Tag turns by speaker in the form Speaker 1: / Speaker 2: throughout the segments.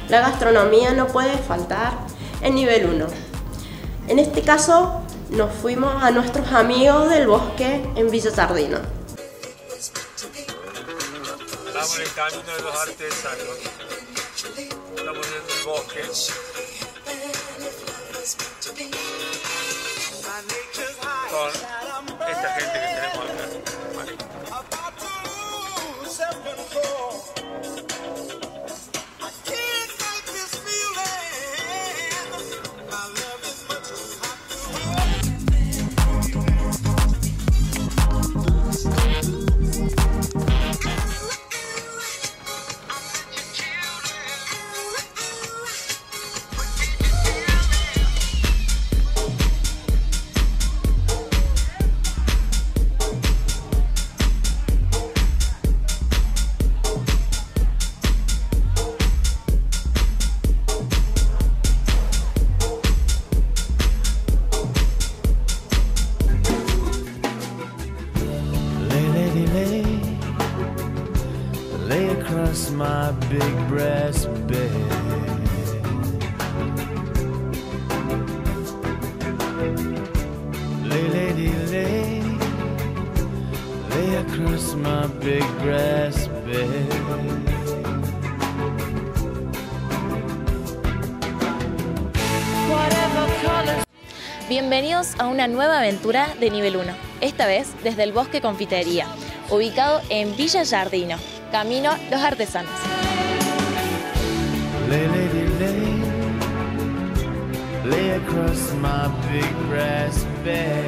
Speaker 1: La gastronomía no puede faltar en nivel 1. En este caso, nos fuimos a nuestros amigos del bosque en Villa Giardino.
Speaker 2: Estamos en el camino de los artesanos. Estamos en el bosque. Con esta gente que tenemos acá.
Speaker 3: Lay across my big brass bed. Lay, lady, lay across my big brass bed.
Speaker 4: Bienvenidos a una nueva aventura de nivel 1, esta vez desde el Bosque Confitería, ubicado en Villa Giardino, camino Los Artesanos.
Speaker 3: Lay, lady, lay across my big brass bed.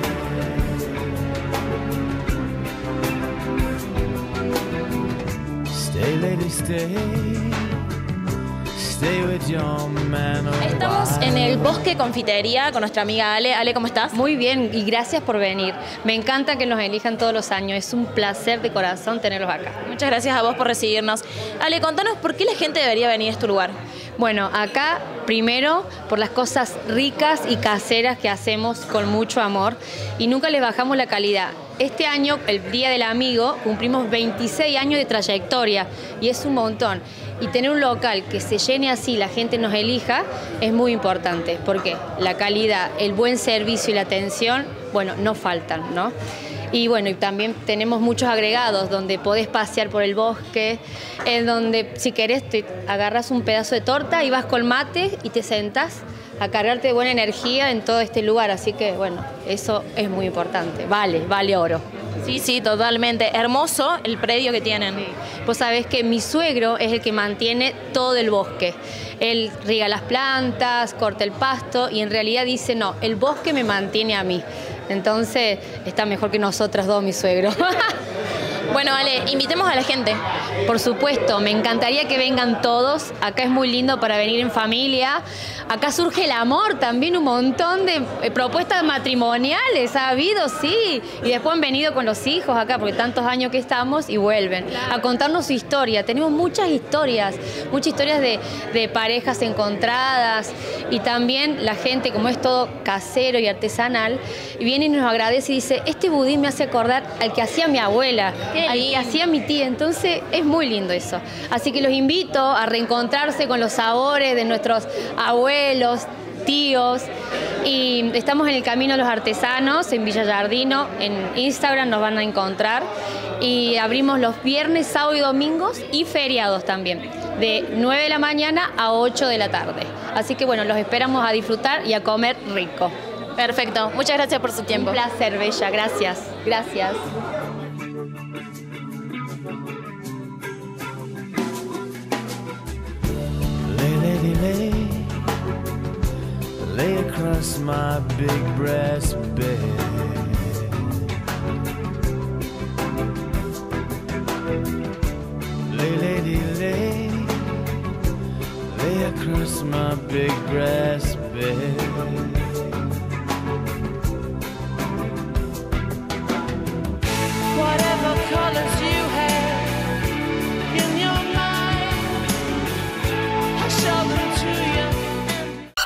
Speaker 3: Stay, lady, stay with your man.
Speaker 4: Estamos en el Bosque Confitería con nuestra amiga Ale. Ale, ¿cómo estás?
Speaker 5: Muy bien y gracias por venir. Me encanta que nos elijan todos los años. Es un placer de corazón tenerlos acá.
Speaker 4: Muchas gracias a vos por recibirnos. Ale, contanos por qué la gente debería venir a este lugar.
Speaker 5: Bueno, acá primero por las cosas ricas y caseras que hacemos con mucho amor y nunca les bajamos la calidad. Este año, el Día del Amigo, cumplimos 26 años de trayectoria y es un montón. Y tener un local que se llene así, la gente nos elija, es muy importante. Porque la calidad, el buen servicio y la atención, bueno, no faltan, ¿no? Y bueno, y también tenemos muchos agregados donde podés pasear por el bosque, en donde si querés te agarras un pedazo de torta y vas con mate y te sentás a cargarte de buena energía en todo este lugar. Así que bueno, eso es muy importante, vale oro.
Speaker 4: Sí, sí, totalmente. Hermoso el predio que tienen.
Speaker 5: Sí. Vos sabés que mi suegro es el que mantiene todo el bosque. Él riega las plantas, corta el pasto y en realidad dice, no, el bosque me mantiene a mí. Entonces está mejor que nosotras dos, mi suegro.
Speaker 4: Bueno, Ale, invitemos a la gente.
Speaker 5: Por supuesto, me encantaría que vengan todos. Acá es muy lindo para venir en familia. Acá surge el amor, también un montón de propuestas matrimoniales ha habido, sí. Y después han venido con los hijos acá, porque tantos años que estamos y vuelven a contarnos su historia. Tenemos muchas historias de parejas encontradas y también la gente, como es todo casero y artesanal, viene y nos agradece y dice, este budín me hace acordar al que hacía mi abuela, al que hacía mi tía. Entonces es muy lindo eso. Así que los invito a reencontrarse con los sabores de nuestros abuelos, tíos. Y estamos en el camino de Los Artesanos, en Villa Giardino. En Instagram nos van a encontrar. Y abrimos los viernes, sábados y domingos y feriados también, de 9 de la mañana a 8 de la tarde. Así que bueno, los esperamos a disfrutar y a comer rico.
Speaker 4: Perfecto, muchas gracias por su tiempo.
Speaker 5: Un placer, Bella, gracias. Gracias.
Speaker 3: Lay across my big brass bed. Lay, lady, lay across my big brass bed.